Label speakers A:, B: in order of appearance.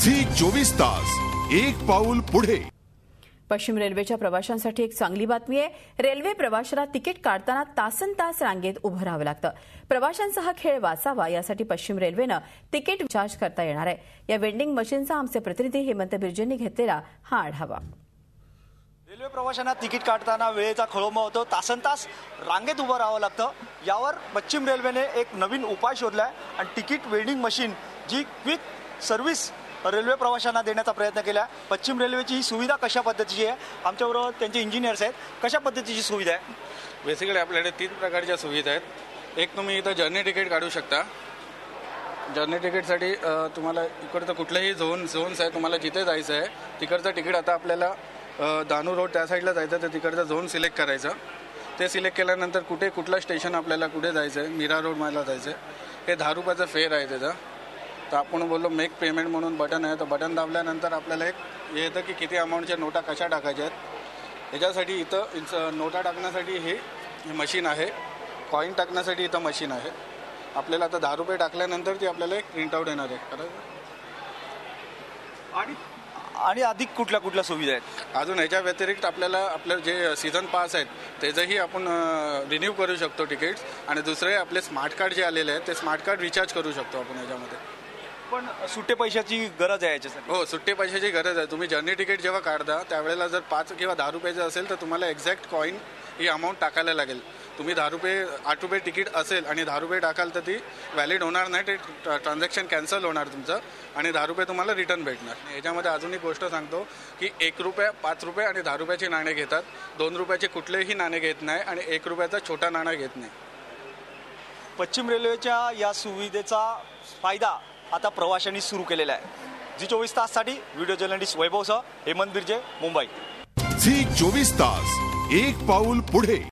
A: Zee 24 तास एक पाऊल पुढे।
B: पश्चिम रेल्वेच्या प्रवाशांसाठी एक चांगली बातमी आहे। रेल्वे प्रवाशांना तिकीट काढताना तासनतास रांगेत उभं राहावं लागतं। प्रवाशांचा हा खेळ वाचावा यासाठी पश्चिम रेल्वेनं तिकीट चार्ज करता येणार आहे। या वेंडिंग मशीनचा आमचे प्रतिनिधी हेमंत बिर्जेंनी घेतलेला हा आढावा।
C: रेल्वे प्रवाशांना तिकीट काढताना वेळेचा खोळंबा होतो, तासनतास रांगेत उभं राहावं लागतं। यावर पश्चिम रेल्वेने एक नवीन उपाय शोधलाय आणि तिकीट वेंडिंग मशीन जी क्विक सर्व्हिस रेल्वे प्रवाशांना देण्याचा प्रयत्न केला। पश्चिम रेल्वेची ही सुविधा कशा पद्धतीची आहे, आमच्याबरोबर त्यांचे इंजिनियर्स आहेत। कशा पद्धतीची सुविधा आहे?
D: बेसिकली आपल्याकडे 3 प्रकारच्या सुविधा आहेत। एक तुम्ही इथं जर्नी तिकीट काढू शकता। जर्नी तिकीटसाठी तुम्हाला इकडचं कुठलंही झोन्स आहे, तुम्हाला जिथे जायचं आहे तिकडचं तिकीट आता आपल्याला दानू रोड त्या साईडला जायचं तर तिकडचं झोन सिलेक्ट करायचं। ते सिलेक्ट केल्यानंतर कुठलं स्टेशन आपल्याला कुठे जायचं आहे, मीरा रोड मला जायचं आहे, हे 10 रुपयाचं फेअर आहे त्याचं। तर आपण बोललो मेक पेमेंट म्हणून बटन आहे, तर बटन दाबल्यानंतर आपल्याला एक हे येतं की किती अमाऊंटच्या नोटा कशा टाकायच्या आहेत। त्याच्यासाठी इथं नोटा टाकण्यासाठी हे मशीन आहे, कॉईन टाकण्यासाठी इथं मशीन आहे। आपल्याला आता 10 रुपये टाकल्यानंतर ती आपल्याला एक प्रिंटआउट येणार आहे।
C: आणि अधिक कुठल्या सुविधा आहेत?
D: अजून ह्याच्या व्यतिरिक्त आपल्याला आपलं जे सीझन पास आहेत त्याचंही आपण रिन्यू करू शकतो तिकीट्स। आणि दुसरे आपले स्मार्ट कार्ड जे आलेले आहेत ते स्मार्ट कार्ड रिचार्ज करू शकतो आपण याच्यामध्ये।
C: पण सुट्टे पैशाची गरज आहे याच्यासाठी?
D: हो, सुट्टे पैशाची गरज आहे। तुम्ही जर्नी तिकीट जेव्हा काढता त्यावेळेला जर 5 किंवा 10 रुपयाचं असेल तर तुम्हाला एक्झॅक्ट कॉईन ही अमाऊंट टाकायला लागेल। तुम्ही 10 रुपये 8 रुपये तिकीट असेल आणि 10 रुपये टाकाल तर ती व्हॅलिड होणार नाही, ते ट्रान्झॅक्शन कॅन्सल होणार तुमचं आणि 10 रुपये तुम्हाला रिटर्न भेटणार। याच्यामध्ये अजून एक गोष्ट सांगतो की 1 रुपया 5 रुपये आणि 10 रुपयाचे नाणे घेतात, 2 रुपयाचे कुठलेही नाणे घेत नाही आणि 1 रुपयाचा छोटा नाणं घेत नाही।
C: पश्चिम रेल्वेच्या या सुविधेचा फायदा आता प्रवाशांनी सुरू केलेला आहे। झी 24 ताससाठी व्हिडिओ जर्नलिस्ट वैभवसह हेमंत बिर्जे, मुंबई।
A: झी 24 तास एक पाऊल पुढे।